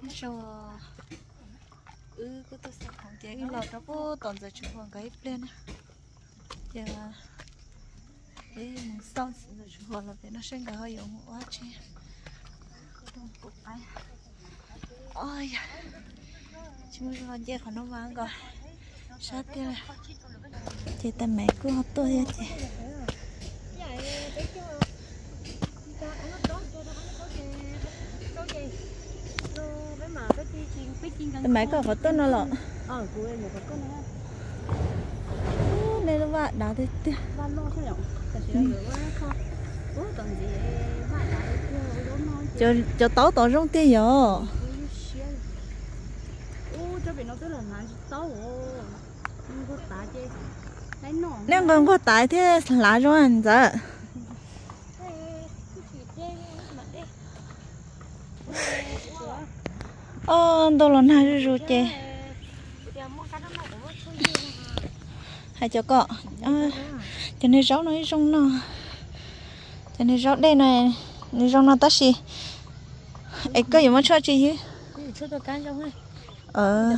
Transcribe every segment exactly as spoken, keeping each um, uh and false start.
cho ừ cứ tôi sẽ không chế cái lọt đó vô toàn giờ chụp hoàng cái lên á giờ để mình xong giờ chụp hoàng là để nó sinh cái hơi giống quá chứ không cục ai ôi chúng mình còn chơi còn nó vàng rồi sát kia này chị tên mẹ cứ học tôi hết chị tên mẹ có có tên nó lọ đây là vợ đá thế kia cho cho táo táo rong tiền rồi nếu còn có tải thế lá rồi anh giờ ô đâu lần hai rồi chị hai cho cọ à, cho nên rau nó rong nó cho nên rau đây này nên rong nó tắt gì ấy có gì mà cho chị chứ ờ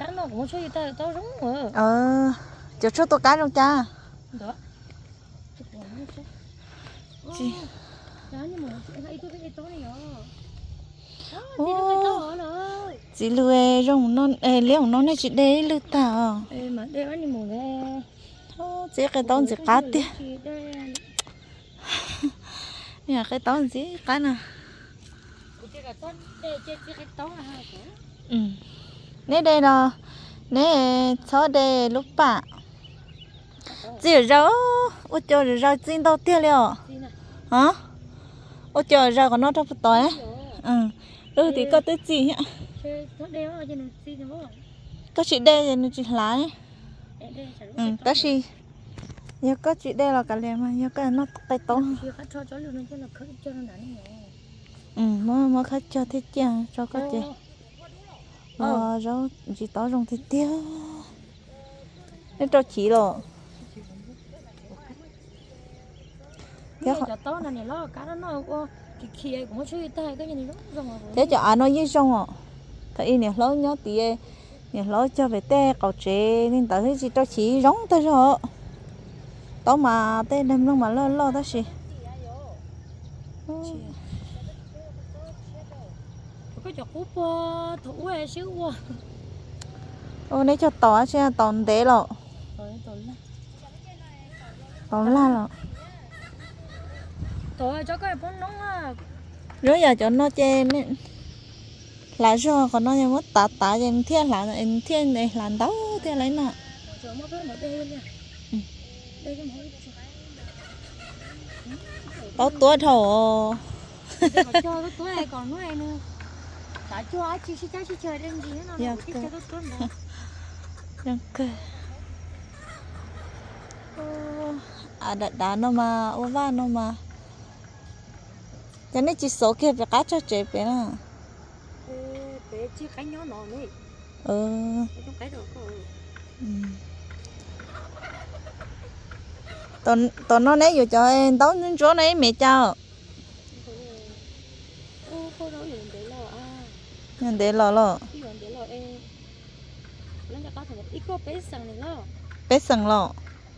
ờ cho cho tôi cá trong cha chị ô chị lười rong non ê léo non này chị đế lư tao chị cái tón chị cá tía nhà cái tón gì cá nè ừ nè đây là nè cho đây lúc bà chỉ rau ô cho rau chín đâu tiêu liệu hả ô cho rau còn nó đâu phải tỏi ừ đôi thì có tới gì nhá có chị đây thì chị lái ừ có gì nhớ có chị đây là cả liền mà nhớ cái nó tay to ừ mới mới khách cho thế chứ cho có chị ờ rau chị to rong thế tiêu nên cho chị rồi thế cho anh nói với xong à thấy nè lớn nhớ tí nè lớn cho về té cầu chế nên tới thế chị cho chị giống tới rồi tao mà té đâm luôn mà lo lo đó gì có cho cúp thủ hay xíu quá ô nãy cho tỏ xe tòn té lộ tòn la lộ tỏi cho cái bún nóng á rồi giờ cho nó chê nên lá rau còn nóยังmất tạt tạtยังเที่ยงหลานเองเที่ยงnàyหลานđấuเที่ยงอะไรน่ะđấu tuổi thổ cho tuổi này còn nuôi nữa tại cho ai chỉ chỉ chỉ chơi đêm gì nữa nó chỉ chơi tuổi nữa ยังเกิดà đặt đá nó mà ô va nó mà cho nên chỉ số kia phải cá cho chế bé nè bé chỉ cái nhỏ nhỏ này ừ cái đồ tao tao nó nấy vừa cho em tao những chỗ này mẹ cho nhận để lò lò bé sừng lò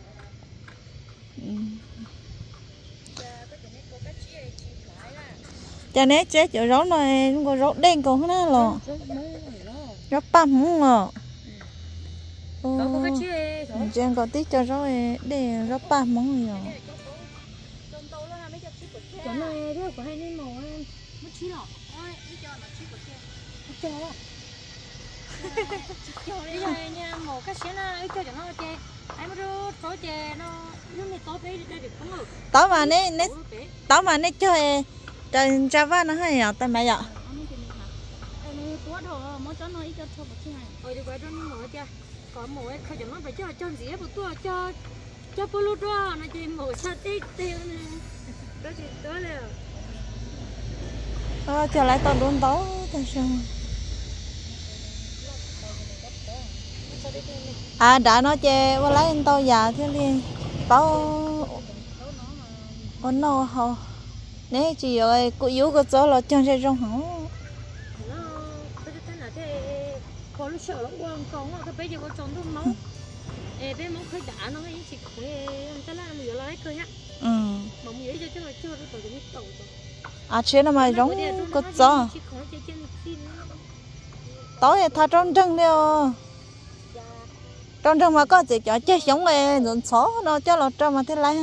cho nên chế chỗ rau này cũng có rau đen còn hơn nữa lò rau băm không lò trên có tí cho rau để rau băm món rồi chỗ này đó của hai nên màu mất chí lọ cho đó bây giờ nha màu cái xé nó cho cho nó chè ai mà đưa có chè nó nó này to bé đây được không được tao mà nè nè tao mà nè chơi chơi Java nó hay à tay mày ạ ôi đi qua đó nó màu cha có màu ấy không cho nó phải cho cho gì hết một tua cho cho polo tua nó chỉ màu sa tê tiêu nè đó chỉ đó là ờ trở lại tao đốn tao tại sao à đã nói chè qua lấy anh tao già thế liền tao ôn nô hầu nè chị ơi cụ yếu cái chỗ là chân sẽ rong hỏng là thế có lúc sợ nó quăng con mà cái bé giờ có tròn thôi máu ê bé máu khơi đá nó ấy chỉ khơi cái là mình lấy khơi á ừ mà mình ấy cho chứ là chưa được tàu cái tàu à chế nó mà giống có gió tối thà trong trăng nè trong trăng mà có gì cho chết sống này rồi xó nó cho lọt trong mà thế này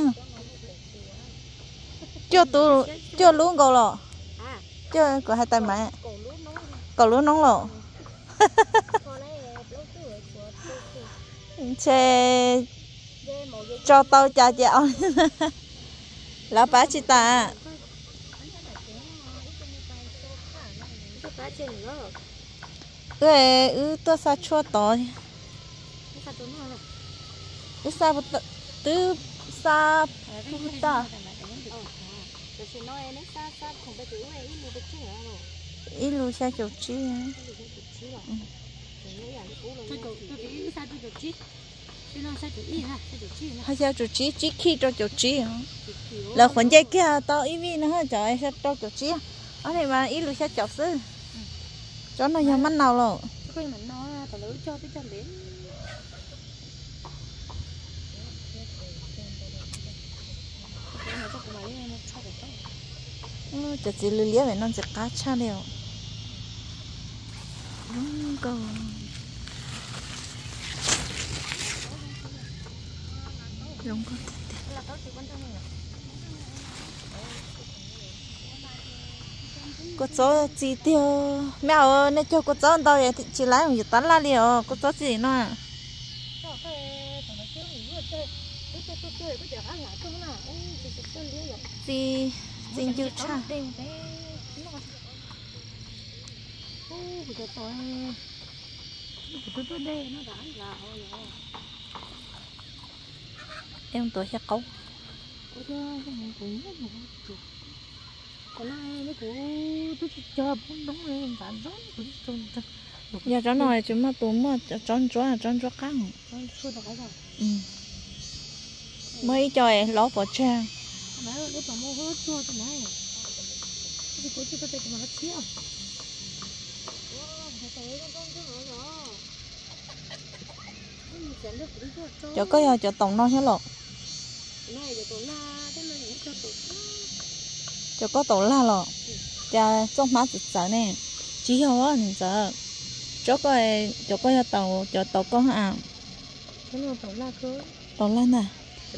chưa tu chưa luôn cầu lọ chưa có hai tay mẹ cầu lúa nóng lọ chè cho tao chả chẹo lá bá chị ta cái ư tôi sa chua tỏi ư sa bút tứ sa bút ta ít lu sa chậu chi hay sao chậu chi chỉ khi cho chậu chi là khoản dây kia tao ít vi nữa trời sao cho chậu chi ở đây mà ít lu sa chậu sư cho nó nhà mắt nào rồi cái mình nó tao lưỡi cho cái chân đến chợ chỉ lười liếc vậy nó chợ cá cha đều đúng câu đúng câu có chỗ chi tiêu mèo ơi nên cho có chỗ đâu vậy chỉ lấy một tấn la liều có chỗ gì nữa gì gì chưa cha em tuổi sẽ cấu giờ cho nói chúng mà tụi mà tròn tròn là tròn tròn căng mấy trời lót vào trang cho có giờ cho tổng non hết lọ cho có tổ la lọ cha trong má tự sợ nè chỉ hiểu á thì sợ cho có cho có tàu cho tàu có à tàu la nè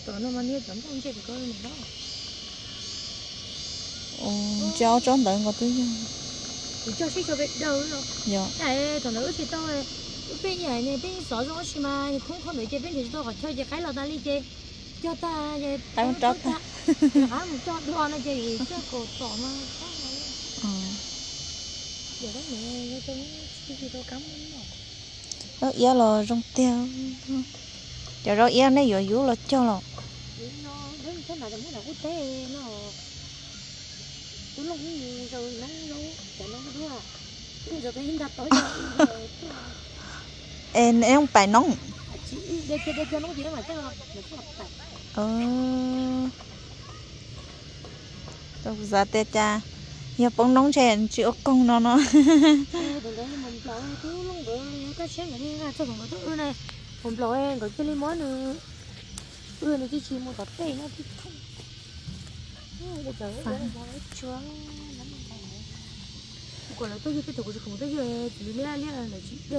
cho cho đợi có thứ cho xí cho biết đâu rồi dạ tại thằng nữ thì tôi bên nhà này bên xóa rõ xí mà không không được chơi bên thì tôi phải chơi cái là ta đi chơi cho ta chơi tay cho ta hả một cho đo nó chơi cho cổ tỏ mà ờ giờ đó mẹ tôi cái gì tôi cắm đó ia là rong teo giờ đó ia này vừa vừa là cho là nó đến thế nào cũng là quốc tế nó lúc rồi nó nó chả nó đúng à giờ tôi hiện ra tối em em không phải nóng đây kia đây kia nó gì đó mà chắc là ờ tôi ra tê cha giờ bông nóng chèn chịu công nó nó cái sáng này đi ra cho thằng nó tôi nàyผมรอเองก็จะเล่นม้วนเออในที่ชิมมันก็เต้นะที่ทุ่งเออเดี๋ยวเดี๋ยวช่วงนั้นก่อนเราต้องยืดไปถูกจะคงต้องยืดหรือเลี้ยเลี้ยอะไรจีเด้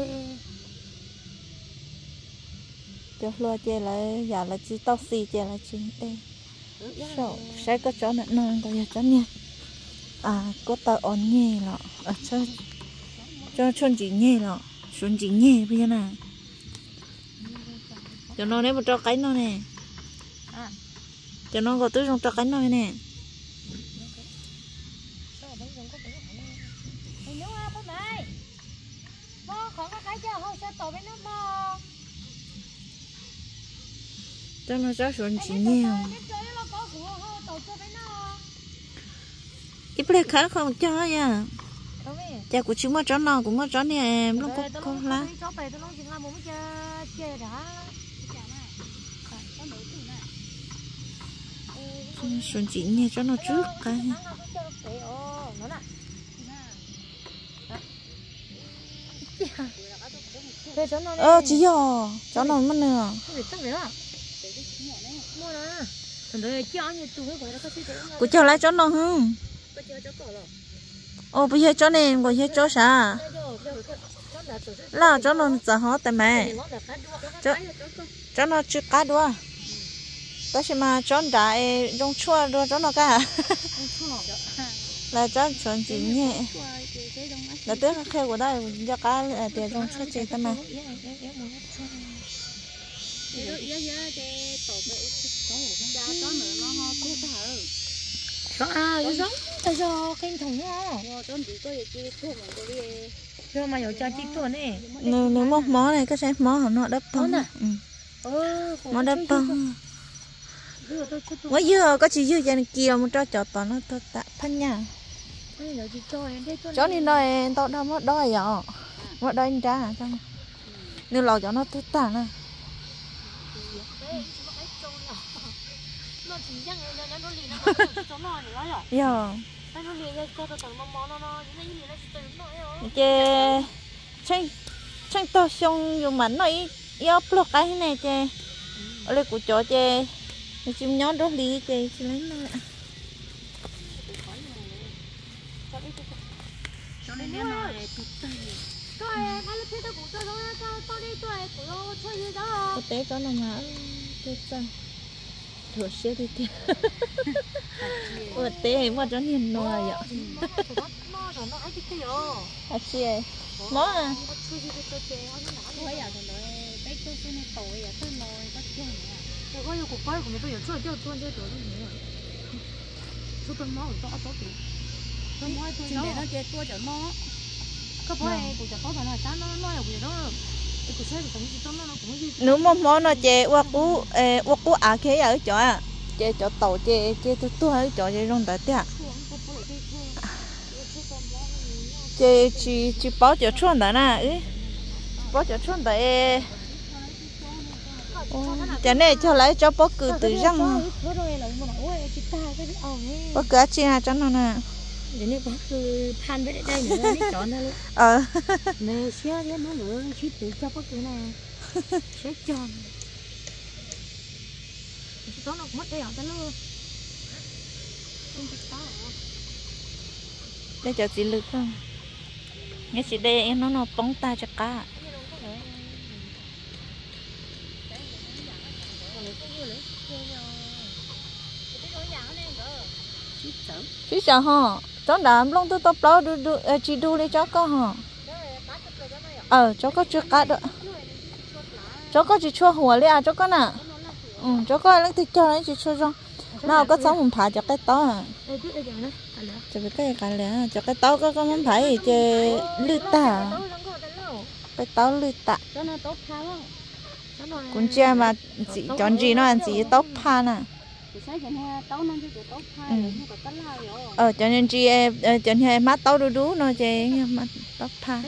cho lo chơi lại giờ là chỉ tao xì chơi là chỉ đây sao sẽ có chó nữa nè có giờ chó nha à có tao ổn nhẹ lọ à cho cho chôn chỉ nhẹ lọ chôn chỉ nhẹ bây giờ nè cho nó đấy một trò cái nó nè cho nó có tứ trong trò cái nó nè cho nó cho chôn chỉ nhẹ ít bữa khác không cho nha cha của chúng mà chó nào cũng mà chó nè em lúc có con lá xuân chỉ nghe cho nó trước cái ờ chỉ giờ cho nó mất nữa cô cho lại cho nó không ô bây giờ cho nên bây giờ cho sao là cho nó giờ họ tại mẹ cho cho nó chưa cá đua đó là mà cho đại trong chua đua cho nó cả là cho chuẩn chỉ nhẹ là tiếc khe của đây cho cá tiền trong chua chỉ tại mà có à có giống tại sao kênh thùng á cho mà有加几多呢？ nếu nếu món món này cái sẽ món nó đắp bông món đắp bông mới dưa có chỉ dưa trên kia một cho chọt toàn nó thật tạ phân nha chó đi đây tao đâu mất đói vậy mất đói anh cha xong nếu lò cho nó thật tạ nè giờ chè chanh chanh to xong dùng mảnh nói yếu plok cái này chè ở đây của chó chè chim nhón đó lý chè chỉ lấy nó lại có té cho nó ngã chết sao thua xe đi tiền ủa té mà cho nhìn nồi vậy à chị mó à nếu mà món nó chè qua cú qua cú à khé ở chỗ à chè chỗ tàu chè chè tôi tôi ở chỗ chè trong tại tiệt chè chỉ chỉ bảo chỗ chuồn đó nè bảo chỗ chuồn tại chè này cho lấy cho bảo cử từ răng bảo cử chi à cho nó nè vậy nên bảo cử than với đây nữa đấy chọn ra luôn ờ nè xé cái nó nữa xí tự cho bảo cử này xé tròn đó nó mất đây hả ta luôn đây cho chị lực không nghe chị đây nó nó bóng ta cho cá chứ sao hả chó đám lông tôi tóc đó đu đu chỉ đu đi chó có hả ờ chó có chưa cá được chó có chỉ chua hùa liền chó có nè ừ chó có lấy thịt cho lấy chỉ chua cho nào có sống mình phá cho cái to à cho cái cái lẽ cho cái to có có món phải chơi lư tả cái to lư tả cũng chưa mà chị chọn gì nó ăn chị tóc pha nè ờ cho nên chị cho nên má tóc đu đú nó chơi má tóc pha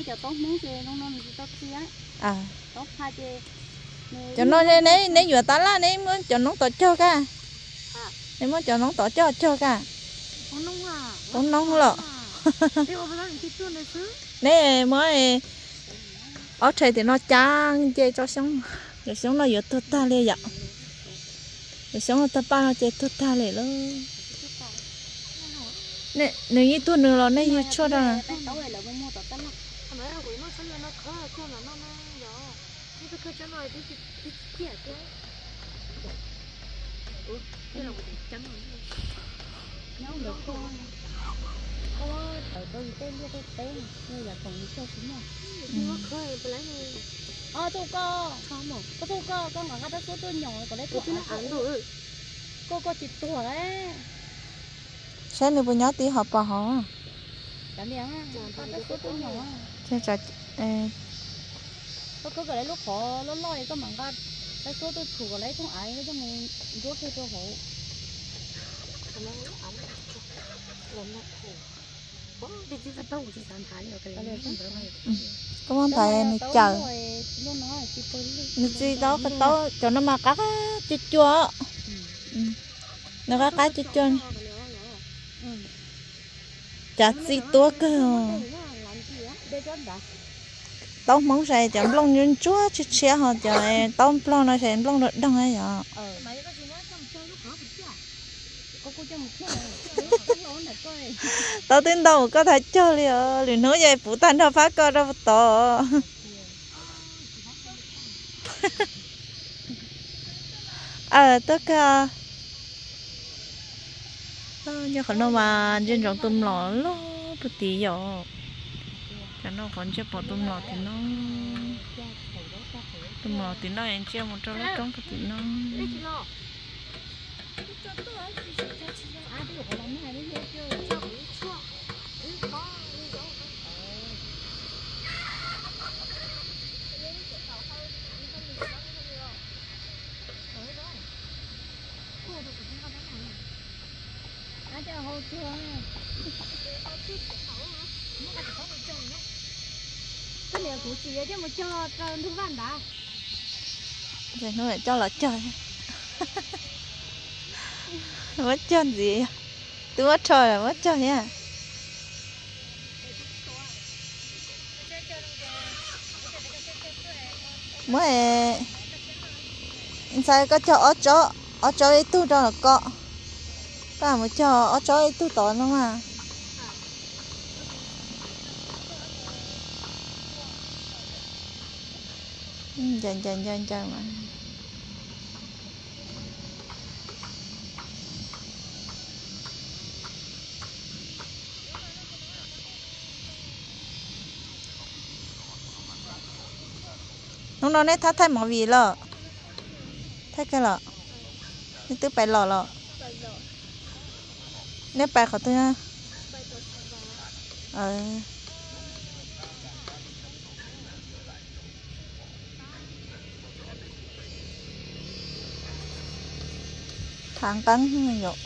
à cho nó nếu nếu vừa ta lá nếu muốn cho nó tổ cho cả nếu muốn cho nó tổ cho cho cả cũng nóng lợ nếu mới ở đây thì nó chang chơi cho sống để sống nó vừa tốt ta liền vậy để sống nó ta ba nó chơi tốt ta liền luôn nè nếu như tôi nữa là nếu như cho đó là ờ tôi có có tôi có con ngọn cái số tôi nhỏ còn đấy tôi nó ăn rồi cô có chịu tuổi đấy sáng nay bữa nhỏ tí họp bà họ cảm nhận con cái số tôi nhỏ chơi trò có có cái đấy lúc họ nó lo thì có mảng cái cái số tôi thủ lấy không ai nó cho mình rốt cho tôi hộ có món phải này chờ nó chi đó cái đó cho nó mà cá chua chua nó cá cá chua chua chả gì tua cơ tao mong sẽ chấm lông nhún chúa chứ chia họ cho tao lông nó sẽ lông được đông ấy vậy. Tao tin đâu có thể chơi liền liền nói vậy phụ tan đâu phát coi đâu to. À tất cả như khả năng mà trên trong tôm lò lo bự tí rồi cho nó còn chưa bỏ tôm lò thì nó tôm lò thì nó em chưa một trâu lấy trống thì nó cái này cũng chỉ để mà cho cho thu văn đã. Rồi nó lại cho là chơi. Mất chơi gì? Tôi mất chơi là mất chơi nha. Mới sao có cho ở chỗ ở chỗ ấy tu cho là có. Có mà cho ở chỗ ấy tu tỏ nó mà. Dần dần dần dần mà nó nó nét thắt thay mỏ vì lợ thay cái lợ nó tự phải lọ lọ nét bài của tôi ha ờ tháng cắn không nhiều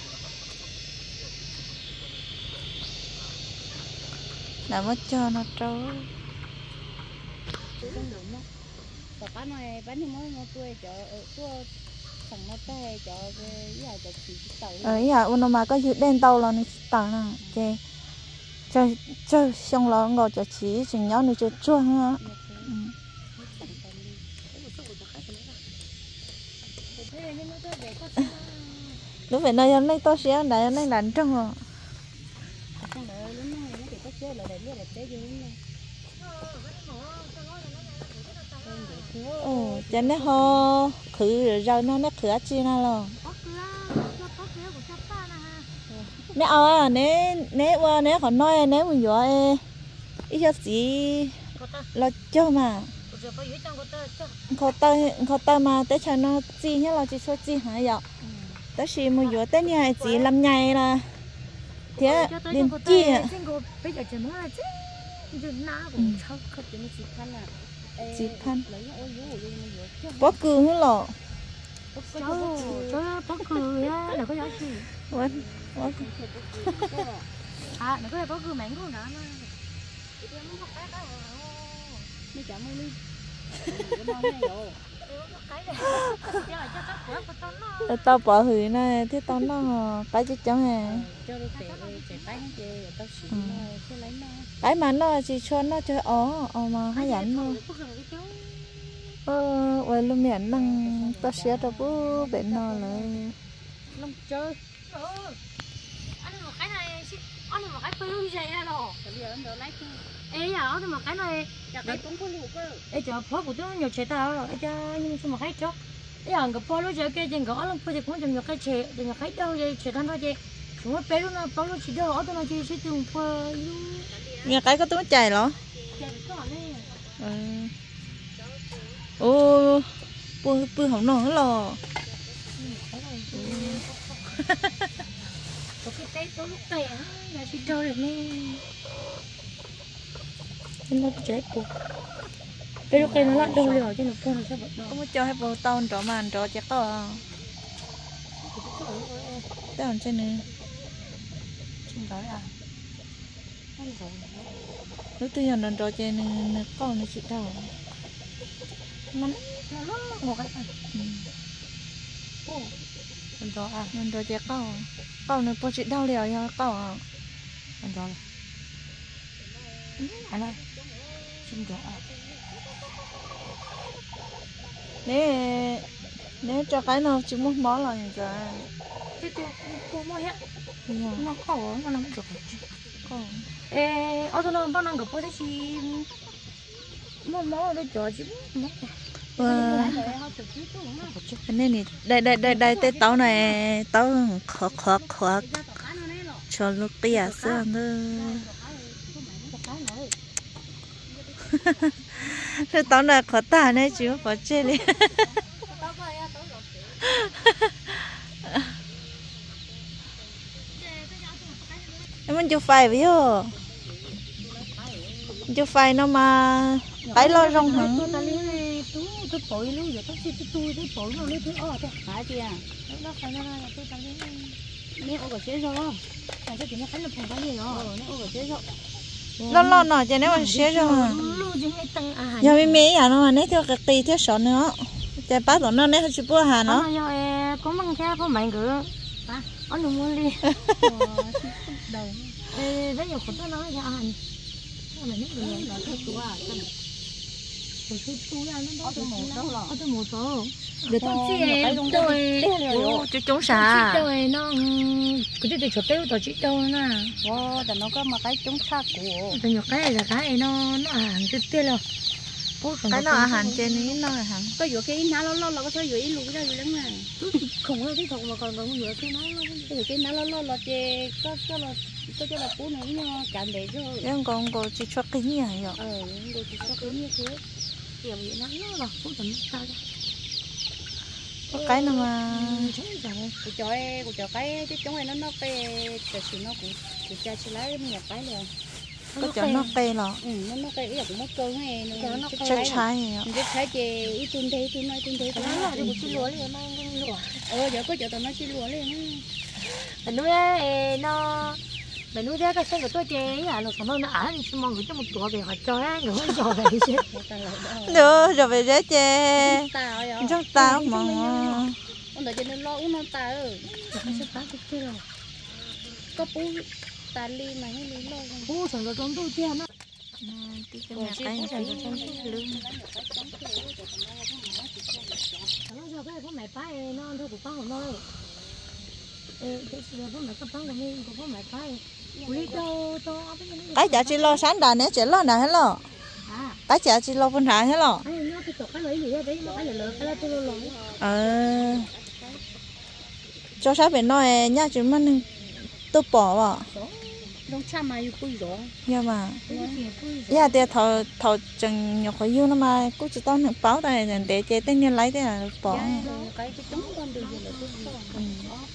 đã mất cho nó trâu bán này bán thì mới mới tuổi cho tuổi thằng nó té cho cái gì cho chỉ tàu ấy à ôn mà có chữ đen tàu là nó tàu nè chơi chơi chơi xong là ngồi cho chỉ chừng nhau nữa chơi chuông á lúc về nơi này to xíu đại này đánh trăng rồi ồ cho nó ho khử rồi nó nó khử chi nào rồi nếu à nếu nếu qua nếu còn nói nếu mình vừa ít cho gì lo cho mà khó tay khó tay mà tới cho nó chi nhá là chỉ số chi hả vậy tới khi mình vừa tới nhà chỉ làm ngày là thế đến chi à chỉ khăn bó cừ nữa lọ cháu cháu bó cừ á là có giá gì quên bó cừ à nó có bó cừ mảnh không nữa nó chậm mới đi tao bỏ hủy này thế tao nó cái chứ cháu nè cái mà nó chỉ cho nó chơi ó ó mà hay dẫn thôi ờ vậy luôn miệng năng tao xé cho bố bệnh nó lại long chơi anh một cái này anh một cái phơi như vậy rồi ê giờ thì một cái này cái cũng có lụa cơ ê chờ phơi của tôi nhiều chế tao rồi cho nhưng mà cái chó ê giờ cái phơi lúc giờ cái trên gõ lắm phơi cũng trong cái chế trong cái đâu vậy chế thân thôi chứ chúng nó bé lúc nào phơi lúc chỉ đâu ở tôi nói chỉ chỉ dùng phơi nghe cái có túi chày đó ô bư bư hỏng nổ lò cái tay tôi lúc tay á là chỉ chơi được nè nó chết cô cái lúc này nó lặn đâu rồi cho nó con nó sẽ bật đâu có muốn cho hay bồ tao trọ màn trọ chắc to tao làm trên này trên đó à lúc tôi nhận đòn trọ trên này con nó chị đâu nó nó một cái con chó à đòn trọ chắc to con nó bố chị đau liều cho to con chó này anh ơi chim gà Nè nè cho cái nào chỉ muốn món là như vậy cái tôi cô mua hết Dạ. nó khó nó nằm được Còn ê ở đó nó đang gặp bữa thì mua món nó cho chứ Wow. Anh này nè, đây đây đây đây cái tàu này tàu khó khó khó cho lúc tia xưa nữa. Cái tàu này khó tả này chứ khó chơi đi. Em muốn chụp phai với vô, chụp phai nó mà tái lo rong hả? tôi bội luôn vậy tôi tôi tôi tôi bội nó lấy thứ ở thế hả chị à nó phải nó là tôi tao lấy nếu ô có chế rồi phải cái chuyện nó phải là phòng cái gì đó nếu ô có chế rồi Lo lo nọ cho nếu mà xé rồi mà. Giờ mấy mấy à nó mà nét theo cái kỳ theo sọ nữa, chạy bắt rồi nó nét theo chụp hà nó. Nó giờ có măng cá có mày cửa, ở đâu mua đi. Đầu, rất nhiềuคนnó cho ăn, nó là nước đường nó thích quá. Tôi tôi tôi ăn nó đó một đó là, tôi một số. Để tôi chia tôi, Chú chúng xả. tôi nó cái cái chỗ tiêu tôi chỉ tôi nè. wowแต่nó có một cái chúng khác của Tôi nhặt cái là cái nó nó ăn tiêu tiêu rồi. Cái nó ở hành trênนี้nó là hành. có vừa cái ná lo lo là có thể vừa luôn ra vừa lắm mà Không có cái thùng mà còn còn vừa cái nó cái cái ná lo lo là chè có có là có cho là bún này nó cạn để cho Em còn có chỉ cho cái gì vậy? ờ đồ chỉ có cái như thế kiểu vậy nó nó là cũng tầm sao Có cái nào mà của cho của cho cái cái chúng này nó nó cái cái gì nó cũng của cha chỉ lấy một cái rồi có cho nó cây lọ. ừ nó nó cái ý là cũng mất cơn hay nó Chắc trái vậy. mình biết thấy chè ít tuần thế tuần này tuần thế tuần nó là này được chỉ lúa liền nó lúa ờ giờ có chỗ tao nó chỉ lúa liền mình nuôi nó mình nuôi cái sen của tôi chế à nó xong nó ăn xong mọi người cho một tuổi về họ cho á người họ cho về chứ Được rồi về dễ chê. tao rồi Trong tao mà. ông đợi cho nên lo uống nó tao ừ sẽ phá cái kia rồi có bún tao ly mà hay ly lo bố chẳng có con tôi tiền á Cái nhà cái này phải trong cái lưng. nó cho cái có mày phá nó thôi của con thôi ê cái sự có mày có con của mình có mày phá Uli đâu đâu Cái chả chỉ lo sáng đàn nè chỉ lo nào hết lo. Cái chả chỉ lo phân hại hết lo. ai nó cái chỗ cái lấy gì đấy mà cái lỡ cái tôi lo Ờ. Cho sao bên nói nhá chúng mình tôi bỏ vào. đông cha mà yêu quý rồi Nhưng mà dạ thì thầu thầu chừng nhọc khỏi yêu nó mà cũng chỉ tao được báo đây để chế tên nhân lấy thế là bỏ. cái cái trống con đường gì là tôi không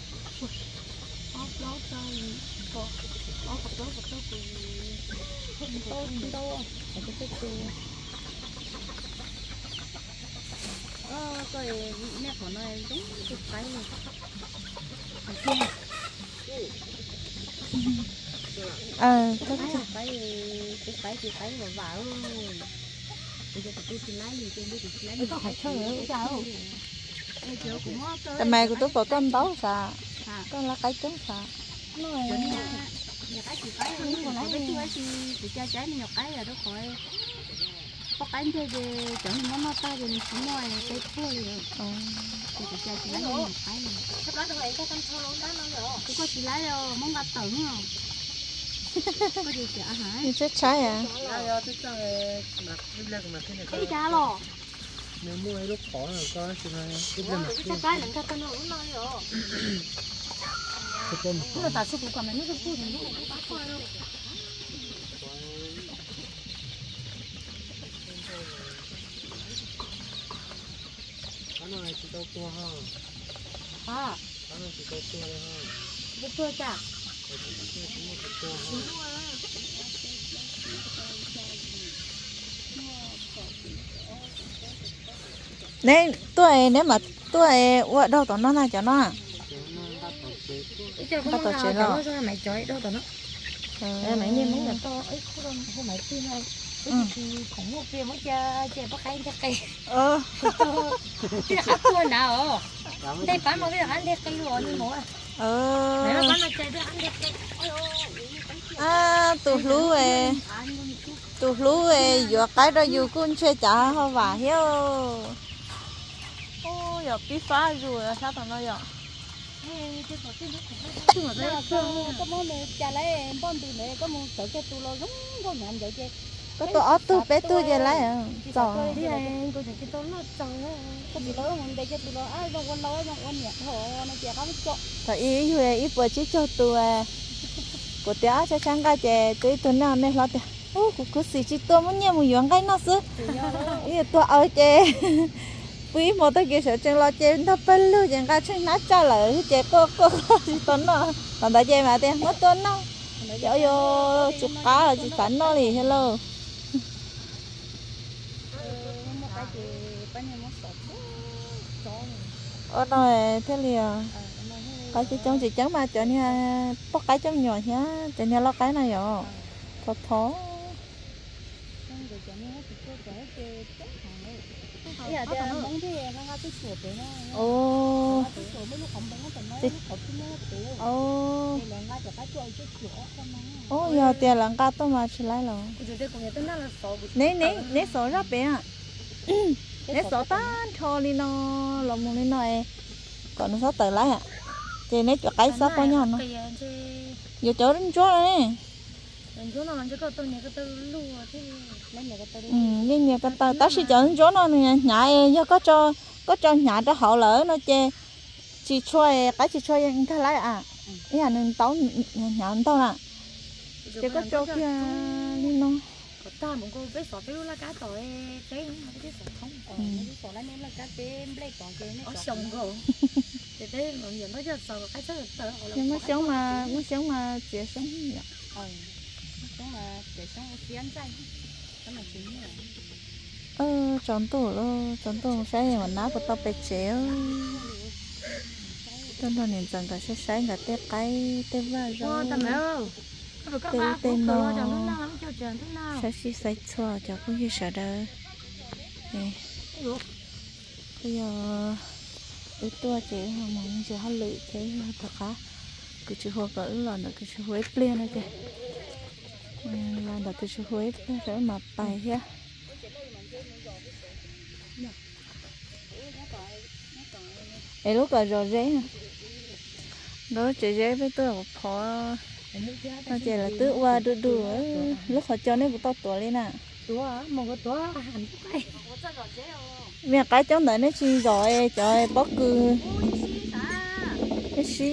ờ cái mẹ của nó giống cái cái Ờ, cái cái cái cái cái cái mà vào bây giờ tôi xin lái gì tôi biết tôi lái có phải chơi nữa sao tại mày của tôi bỏ con báo xà, con là cái trứng xà. nhà cái chỉ cái thôi còn lấy cái chuối thì thì cha trái nó cái là nó khỏi có cái chơi về chẳng nó nó ta thì chỉ nói cái thua rồi thì thì cha chỉ lấy một cái này các bạn đừng có con thâu nó nó rồi tôi có chỉ lấy đâu mong gặp tưởng không có gì chả hả Như chết trái à? cái cha lo nếu mua lúc khó là có thì là cái lần cái cái lần cái con nó nó rồi cái con nó ta số của con này nó cứ phu thì nó cũng bắt qua đâu cái này chỉ tao tua ha à cái này chỉ tao tua ha biết chưa chả Nếu tuổi nếu mà tuổi ở đâu tụi nó là cho nó à? bắt đầu chế nó cho mày chói đâu tụi nó mày nhìn mấy là to ấy không không mày tin này thì cũng một kia mới chơi chơi bắt cái cái cây Ờ. cái là khác tuần nào đây bán một cái là ăn đẹp cây luôn đi mua Ờ. nếu bán là chơi được ăn đẹp cây À, tụi lú về. tụ lú ấy vừa cái đó vừa cũng chơi chả hoa vả hiếu ô giờ bí phá rồi sao tao nói giờ có món này cha lấy bón từ này có món tự cho tôi lo đúng có nhận vậy chứ có tôi ở tôi bé tôi về lấy à tôi đi anh tôi chỉ tôi nó trồng có gì đó mình đây cho tôi lo ai đâu quan lo đâu quan nhặt họ nó chả có chỗ thôi ý về ý vừa chỉ cho tôi của té cho trang cái chè tôi tôi nào này lo chè ô cũng cứ xì chỉ tôi muốn nhiều một yuan cái nó xứ ý tôi ở chè quý một tôi kia sợ chân lo chè nó bên lưu chẳng cái chân nát cha lại chè cô cô chỉ tuần nó còn tại chè mà tiền mất tuần nó cho vô chụp cá là chỉ cảnh nó thì hello ở đây thế liền cái chỉ trong chỉ trắng mà cho nên bắt cái trong nhỏ nhá cho nên lo cái này rồi thò thó ô ô ô giờ tiền lăng cá tôi mà chỉ lấy rồi nấy nấy nấy số ra bé à nấy số tan thôi đi nó làm một lên này còn nó sắp tới lấy à thì nấy cho cái sắp có nhau nó giờ chỗ đến chỗ này ừ nhưng nhà cái tao tao sẽ chọn đến chỗ nó nè nhà do có cho có cho nhà cho họ lỡ nó chê chỉ chơi cái chỉ chơi anh thay lấy à ý là nên tao nhà tao nè chỉ có cho kia đi nó ta muốn cô với sọ với lá cá tỏi cái nó cái sọ không còn sọ lá nem là cá tém lấy còn cái nó sống rồi để thế mọi người nói cho sọ cái rất là tớ nhưng mà sống mà nó sống mà chỉ sống vậy ờ sống mà chỉ sống phía trái cái này chính là ơ chọn tổ lo chọn tổ sai mà ná của tao bị chéo cho nên nhìn rằng cái sai cái tép cái tép va rồi tê tê nó sẽ xí sai chua cho cũng như sợ đâu nè bây giờ tôi tua chị họ mong cho họ lựa cái thật cả cứ chú hoa cỡ là nó cứ chú huế plea này kìa là nó cứ chú huế rồi mà bài ha ấy lúc là rồi rễ đó chị rễ với tôi một phó nó chỉ là tự qua đu đu lúc họ cho nên tao tuổi lên nè tuổi một cái tuổi hẳn cái mẹ cái cháu này nó chi rồi trời bó cừ cái xí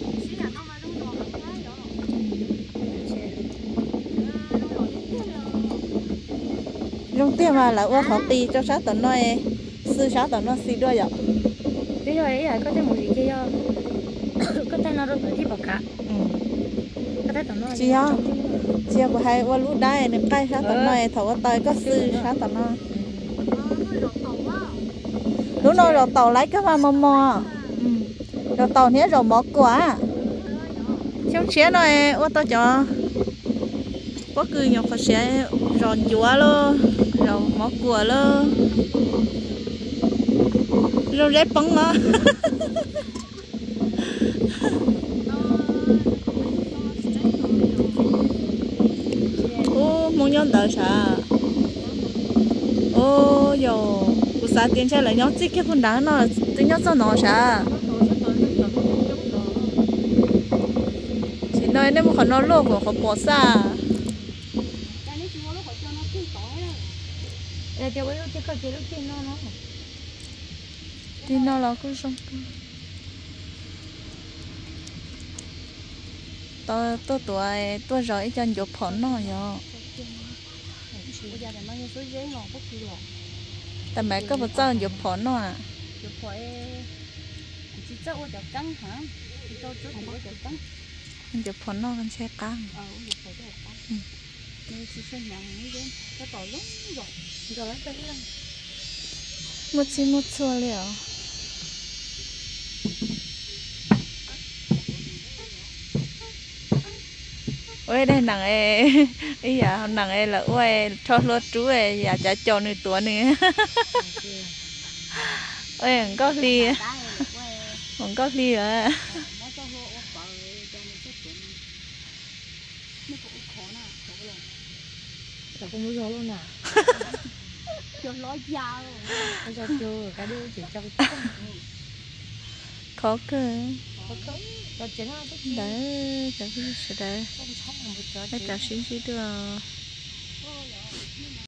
trong tiền mà là uống họ tì cho sát tận nói sư sát tận nó xí đôi vậy bây giờ ấy là có thêm một gì kia có thêm nó rồi thì bảo cả chị ha chị có hay qua lũ đai này cái sát tận nói thầu có tay có sư sát tận nó lúc nào rồi tàu lấy cái mà mò mò rồi tàu nhé rồi mỏ quả trong xe này ô tô cho có cứ nhọc phải xe ròn chúa luôn rồi mỏ quả luôn rồi rét bóng nó ô muốn nhon đỡ sao ô yo cụ sa tiền chơi lại nhon cái phần đá nó tính nhon sao nó sao chỉ nói nếu mà họ nó lô của họ bỏ xa thì nó là cứ xong tôi tôi tuổi tôi rồi cho nhiều phấn nó rồi tại mẹ có một sao nhiều phấn nó à nhiều phấn nó con xe căng một chi một xua liệu ôi đây nặng e ý à nặng e là ôi cho lúa chú e dạ chả cho nữa tuổi nữa ôi không có ly không có ly à không có rồi luôn nè cho lối dao bây giờ chưa cái đứa chỉ cho cái khó cơ có có cho chuyện nó đấy chẳng biết sự đấy không xong một chỗ cái trà xíu xíu đưa